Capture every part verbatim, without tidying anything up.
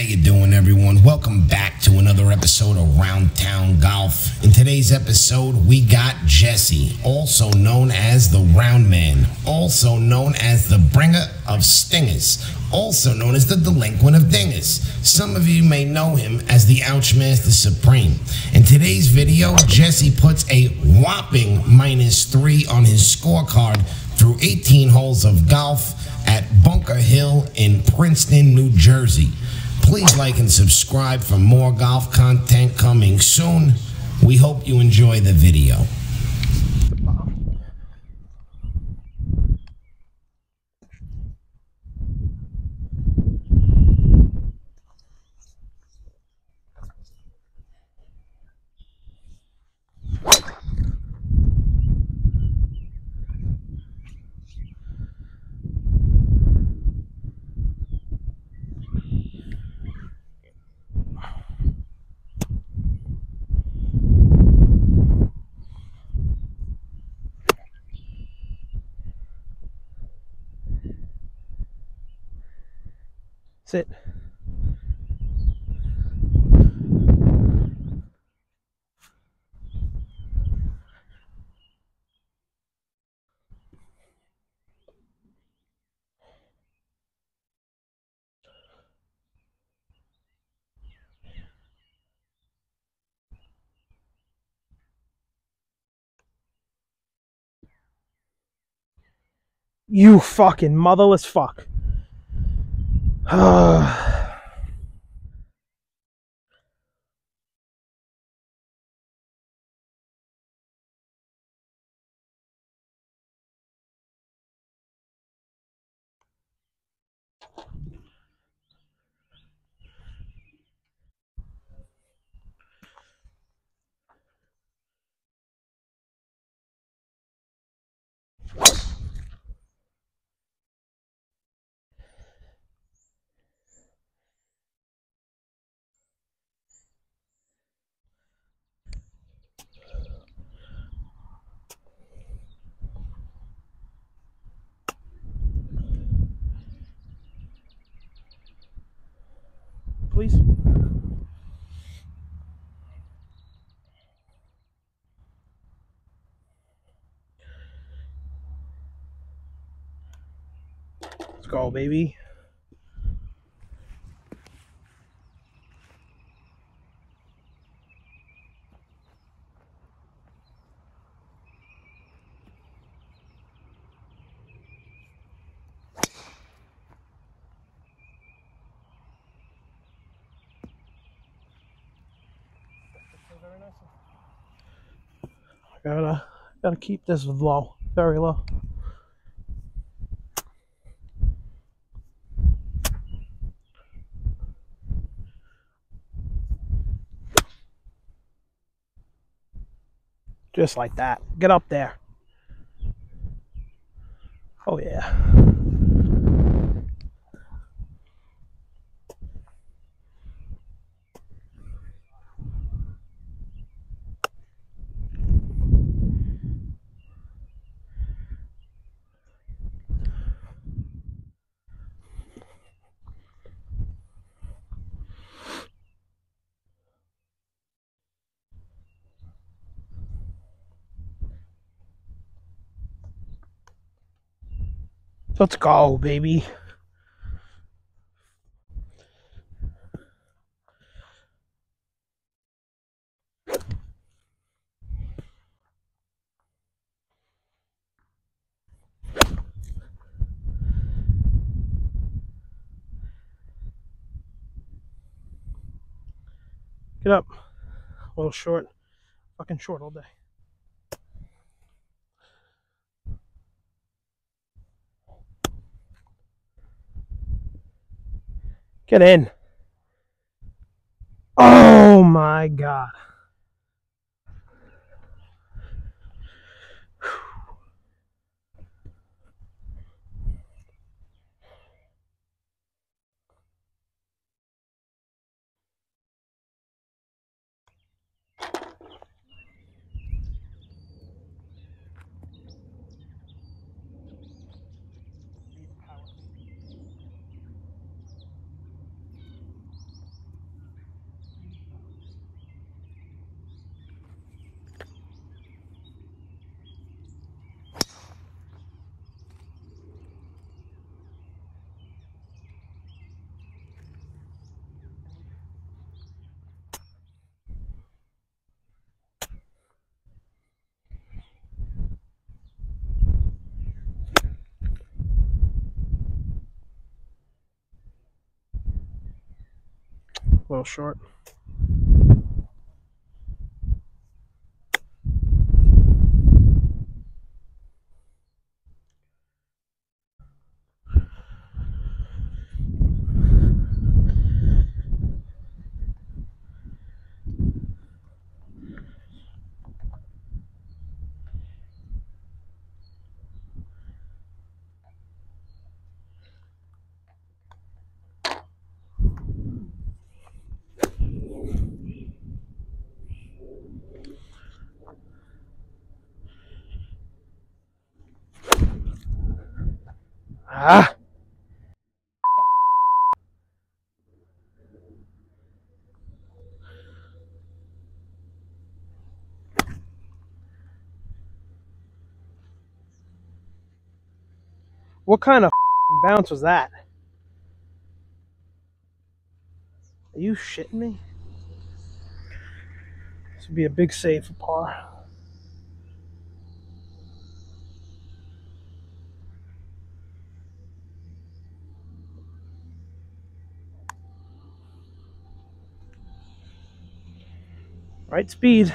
you doing, everyone? Welcome back to another episode of Round Town Golf. In today's episode, we got Jessie, also known as the Round Man, also known as the Bringer of Stingers, also known as the Delinquent of Dingers. Some of you may know him as the Ouchmaster Supreme. In today's video, Jessie puts a whopping minus three on his scorecard through eighteen holes of golf at BunkerHill in Princeton, New Jersey. Please like and subscribe for more golf content coming soon. We hope you enjoy the video. Sit. You fucking motherless fuck. Please. Let's go, baby. I gotta, gotta keep this low, very low. Just like that. Get up there. Oh yeah. Let's go, baby. Get up. A little short. Fucking short all day. Get in. Oh my God. A little short. Ah! What kind of bounce was that? Are you shitting me? This would be a big save for par. Right speed.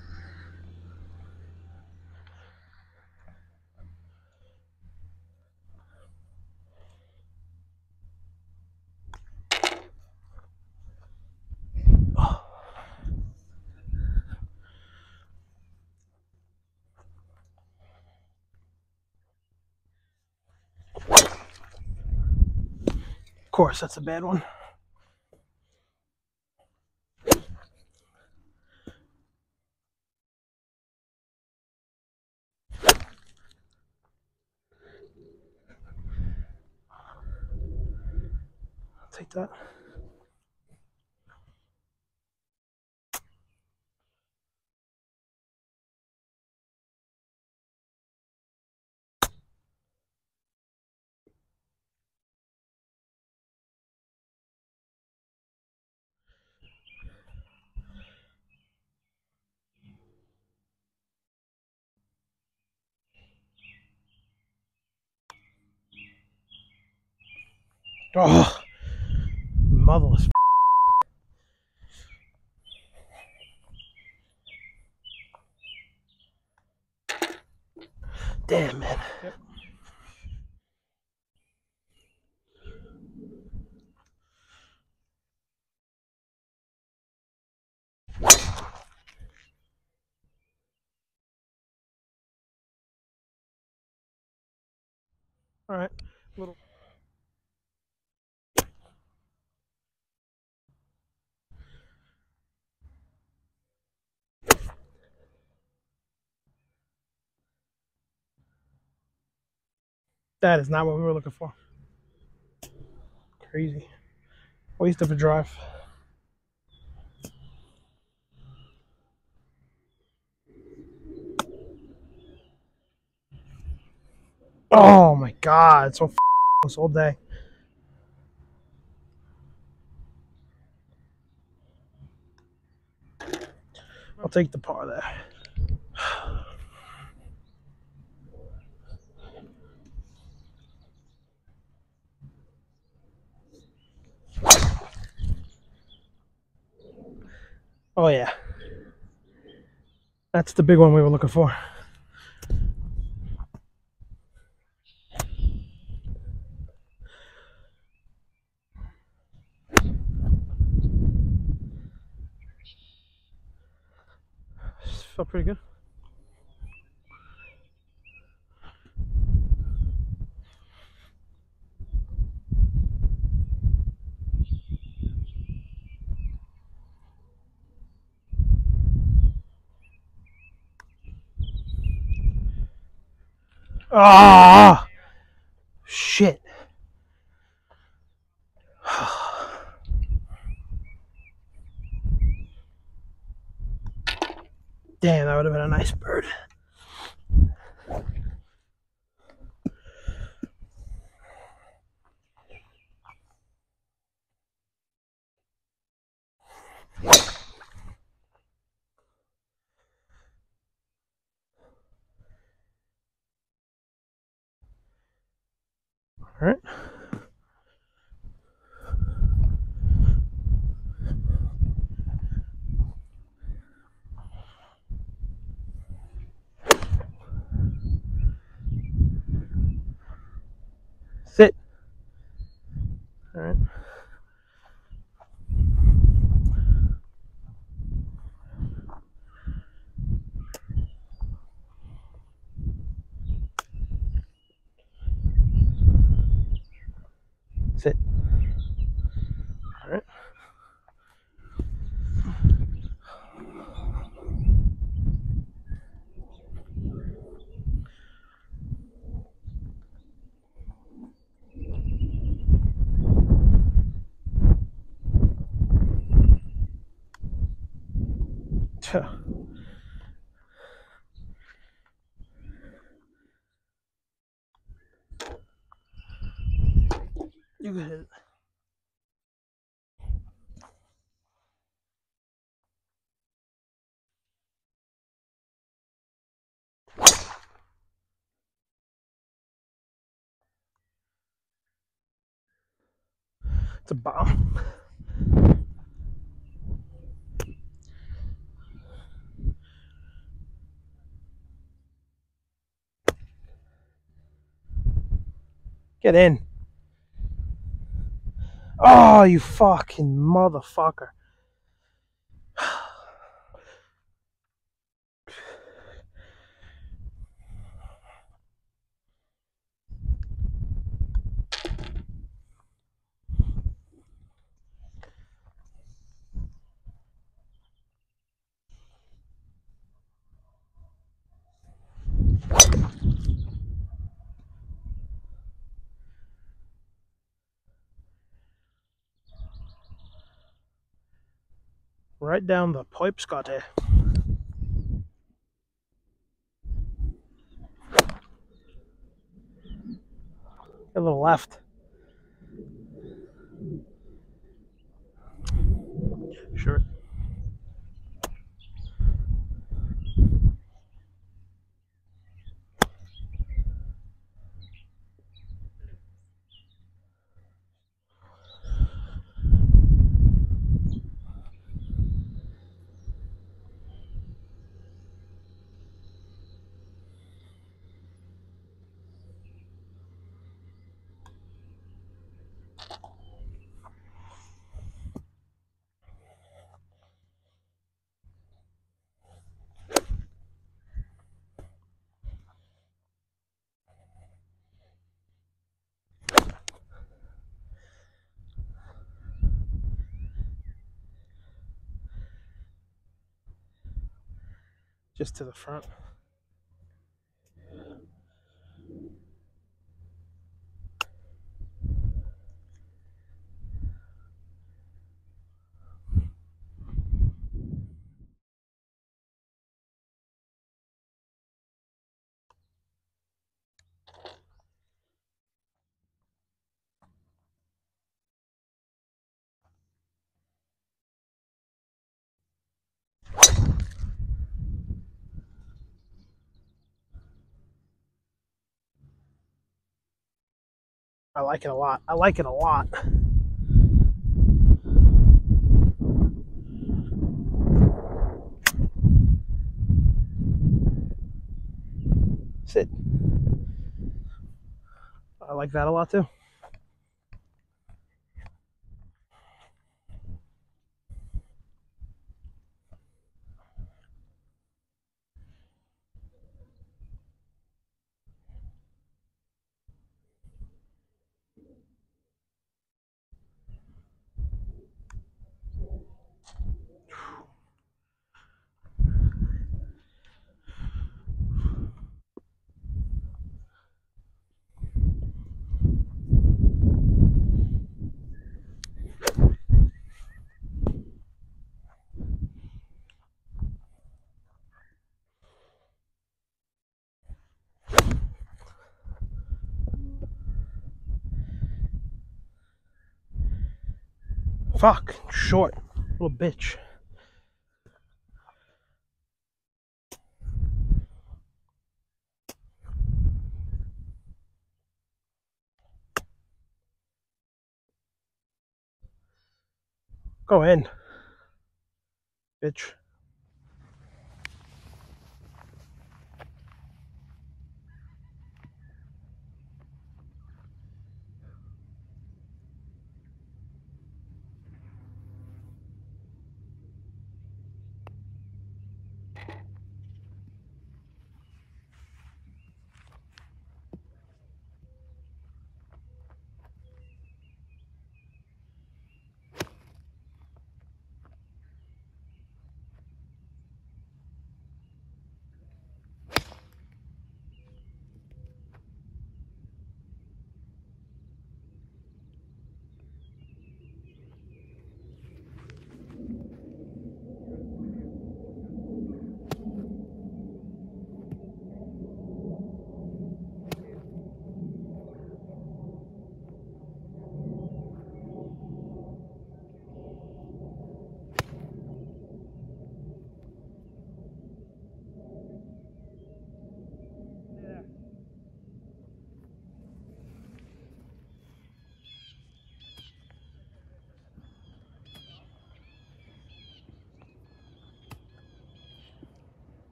Of course, that's a bad one. I'll take that. Oh, motherless. Damn, man. Yep. All right. Little. That is not what we were looking for. Crazy. Waste of a drive. Oh my god, it's so this whole day. I'll take the par there. Oh yeah. That's the big one we were looking for. Felt pretty good. Ah, shit. Damn, that would have been a nice bird. All right. Sit. All right. You can hit it. It's a bomb. Get in. Oh, you fucking motherfucker. Right down the pipe, Scotty. A little left. Sure. Just to the front. I like it a lot. I like it a lot. Sit. I like that a lot too. Fuck. Short. Little bitch. Go in. Bitch.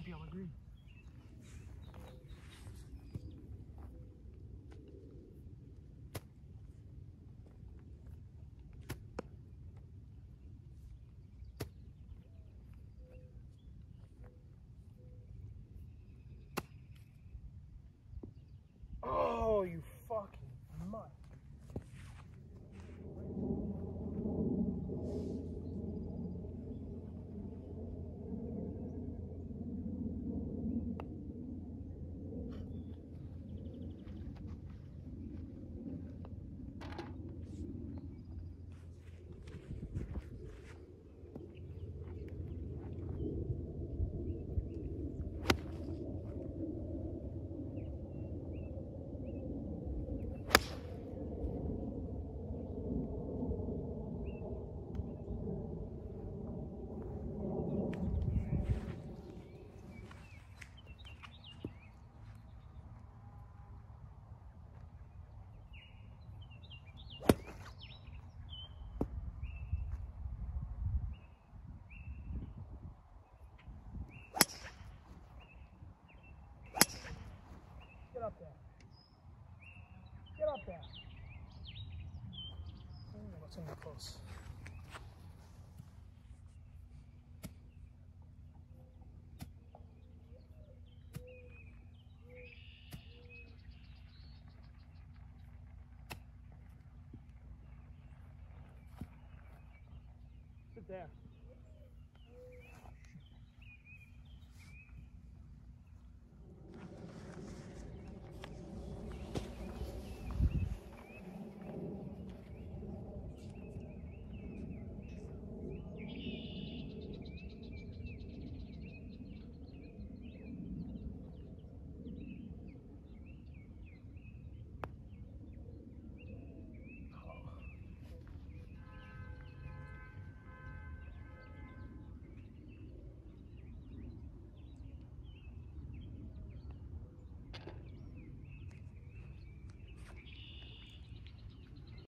be on the green. Oh, you fucking mutt. Get up there. Get up there. Ooh, that's gonna be close. Sit there.